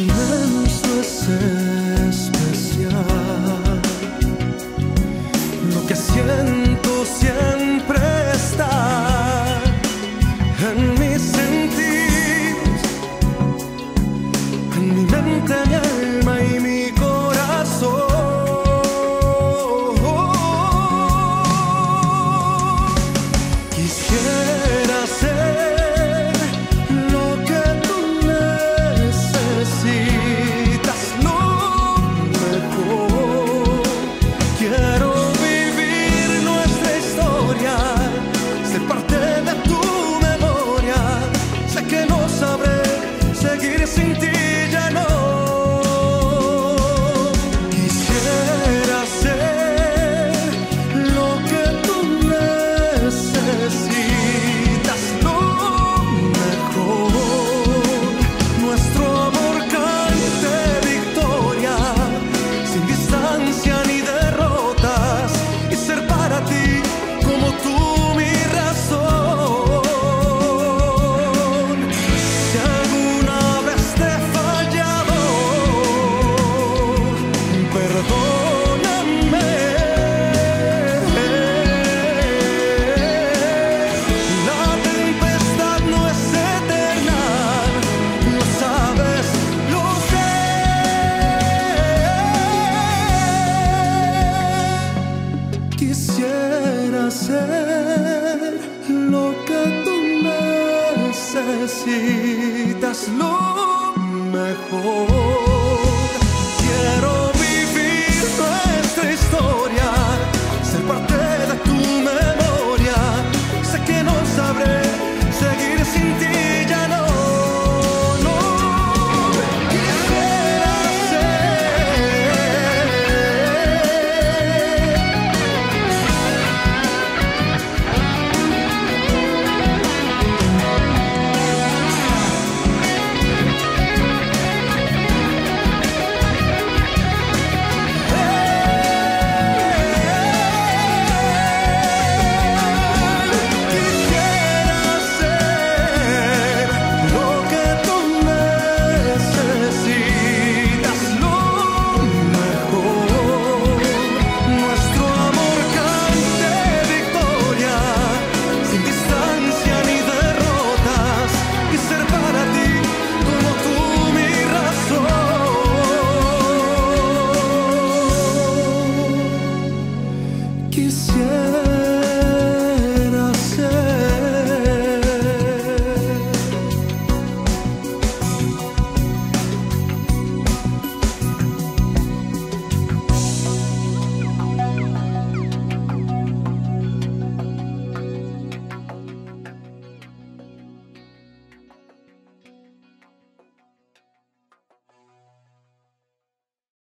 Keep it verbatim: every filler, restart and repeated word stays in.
inmenso es especial. Lo que siento siempre está en mis sentidos, en mi mente, mi alma y mi corazón. Quisiera ser lo que tú necesitas, lo mejor. Quiero vivir nuestra historia, ser parte de tu memoria. Sé que no sabré seguir sin ti, ya no. Quisiera ser lo que tú necesitas, lo mejor. Nuestro amor cante victoria, sin distancia ni derrotas, y ser para ti como tú mi razón. Si alguna vez te he fallado, perdóname. La tempestad no es eterna, lo sabes, lo sé. Quisiera ser lo que tú necesitas, lo mejor.